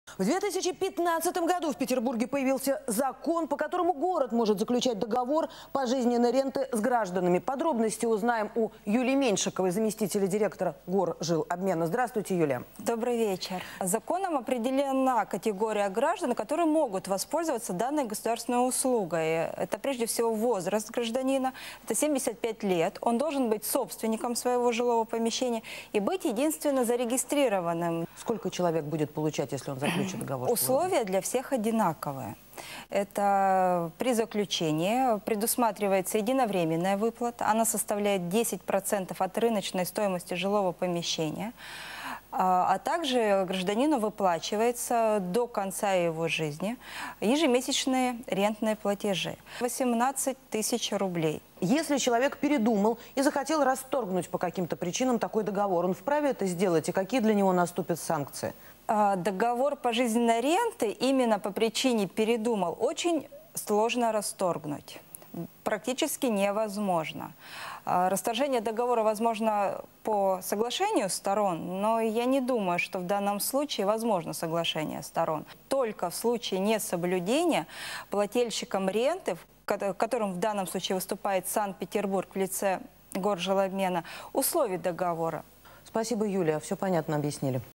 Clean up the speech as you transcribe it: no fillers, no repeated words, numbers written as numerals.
В 2015 году в Петербурге появился закон, по которому город может заключать договор пожизненной ренты с гражданами. Подробности узнаем у Юлии Меньшиковой, заместителя директора Горжилобмена. Здравствуйте, Юлия. Добрый вечер. Законом определена категория граждан, которые могут воспользоваться данной государственной услугой. Это прежде всего возраст гражданина, это 75 лет. Он должен быть собственником своего жилого помещения и быть единственно зарегистрированным. Сколько человек будет получать, если он заключит договор? Условия для всех одинаковые. Это при заключении предусматривается единовременная выплата. Она составляет 10% от рыночной стоимости жилого помещения. А также гражданину выплачивается до конца его жизни ежемесячные рентные платежи. 18 тысяч рублей. Если человек передумал и захотел расторгнуть по каким-то причинам такой договор, он вправе это сделать? И какие для него наступят санкции? Договор пожизненной ренты именно по причине передумал очень сложно расторгнуть. Практически невозможно. Расторжение договора возможно по соглашению сторон, но я не думаю, что в данном случае возможно соглашение сторон. Только в случае несоблюдения плательщиком ренты, которым в данном случае выступает Санкт-Петербург в лице Горжилобмена, условий договора. Спасибо, Юлия. Все понятно объяснили.